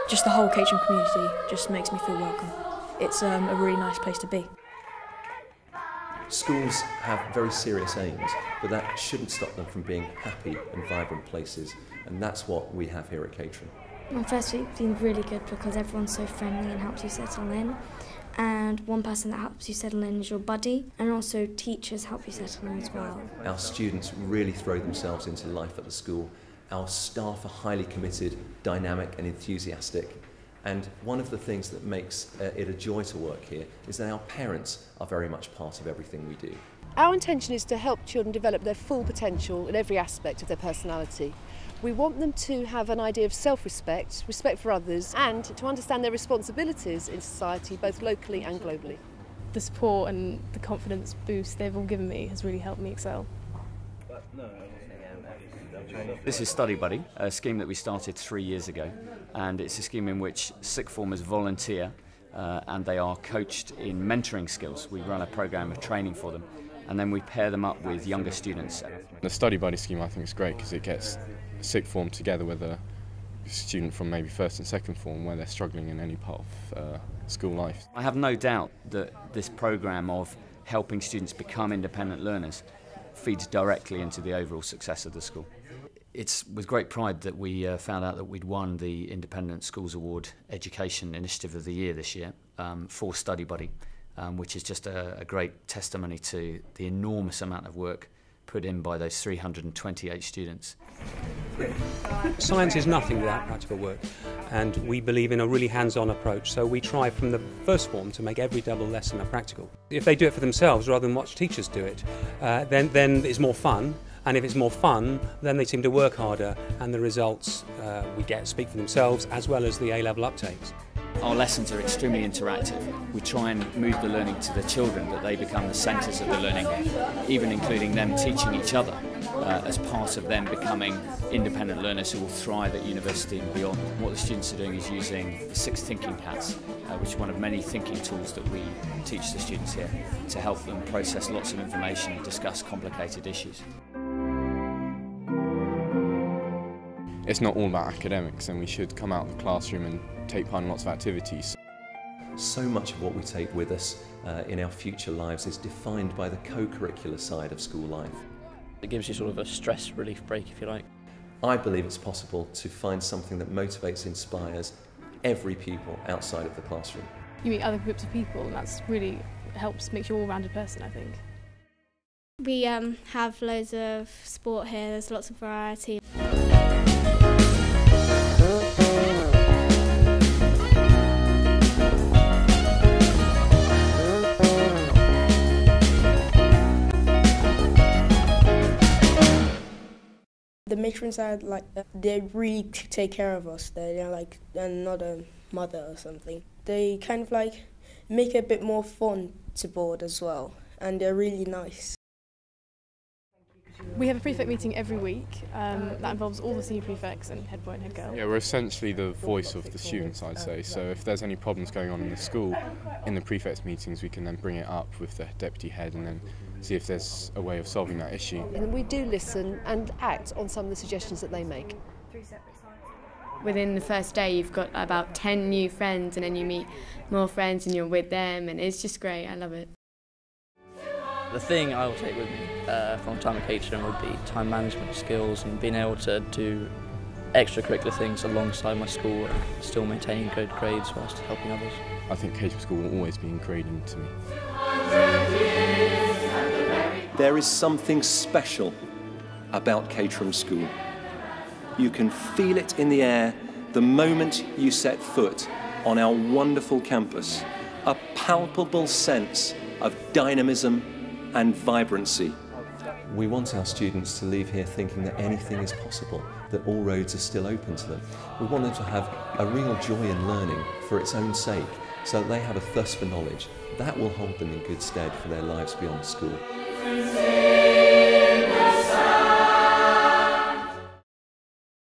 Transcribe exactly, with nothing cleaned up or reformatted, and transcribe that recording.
just the whole Caterham community just makes me feel welcome. It's um, a really nice place to be. Schools have very serious aims, but that shouldn't stop them from being happy and vibrant places, and that's what we have here at Caterham. My first week's been really good because everyone's so friendly and helps you settle in. And one person that helps you settle in is your buddy, and also teachers help you settle in as well. Our students really throw themselves into life at the school. Our staff are highly committed, dynamic and enthusiastic. And one of the things that makes uh, it a joy to work here is that our parents are very much part of everything we do. Our intention is to help children develop their full potential in every aspect of their personality. We want them to have an idea of self-respect, respect for others, and to understand their responsibilities in society, both locally and globally. The support and the confidence boost they've all given me has really helped me excel. This is Study Buddy, a scheme that we started three years ago, and it's a scheme in which sixth formers volunteer uh, and they are coached in mentoring skills. We run a programme of training for them, and then we pair them up with younger students. The Study Buddy scheme I think is great because it gets sixth form together with a student from maybe first and second form where they're struggling in any part of uh, school life. I have no doubt that this programme of helping students become independent learners feeds directly into the overall success of the school. It's with great pride that we uh, found out that we'd won the Independent Schools Award Education Initiative of the Year this year um, for Study Buddy, um, which is just a, a great testimony to the enormous amount of work put in by those three hundred twenty-eight students. Science is nothing without practical work, and we believe in a really hands-on approach, so we try from the first form to make every double lesson a practical. If they do it for themselves rather than watch teachers do it, uh, then, then it's more fun, and if it's more fun, then they seem to work harder, and the results uh, we get speak for themselves as well as the A-level uptakes. Our lessons are extremely interactive. We try and move the learning to the children, that they become the centres of the learning, even including them teaching each other uh, as part of them becoming independent learners who will thrive at university and beyond. What the students are doing is using the six thinking hats, uh, which is one of many thinking tools that we teach the students here to help them process lots of information and discuss complicated issues. It's not all about academics, and we should come out of the classroom and take part in lots of activities. So much of what we take with us uh, in our future lives is defined by the co-curricular side of school life. It gives you sort of a stress relief break, if you like. I believe it's possible to find something that motivates, inspires every pupil outside of the classroom. You meet other groups of people, and that's really helps make you an all-rounded person, I think. We um, have loads of sport here, there's lots of variety. The matrons are like, they really take care of us. They're like another mother or something. They kind of like make it a bit more fun to board as well, and they're really nice. We have a prefect meeting every week um, that involves all the senior prefects and head boy and head girl. Yeah, we're essentially the voice of the students, I'd say, so if there's any problems going on in the school, in the prefects meetings we can then bring it up with the deputy head and then see if there's a way of solving that issue. And we do listen and act on some of the suggestions that they make. Within the first day you've got about ten new friends, and then you meet more friends and you're with them, and it's just great. I love it. The thing I will take with me uh, from time at Caterham would be time management skills and being able to do extracurricular things alongside my school and still maintaining good grades whilst helping others. I think Caterham School will always be ingrained to me. There is something special about Caterham School. You can feel it in the air the moment you set foot on our wonderful campus. A palpable sense of dynamism and vibrancy. We want our students to leave here thinking that anything is possible, that all roads are still open to them. We want them to have a real joy in learning for its own sake, so that they have a thirst for knowledge. That will hold them in good stead for their lives beyond school.